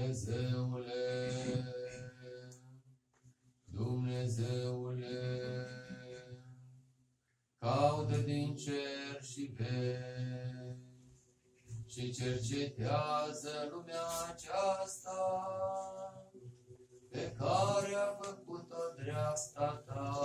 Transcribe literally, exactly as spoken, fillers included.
Dumnezeule, Dumnezeule, caută din cer și vezi și cercetează lumea aceasta pe care a făcut-o dreapta ta.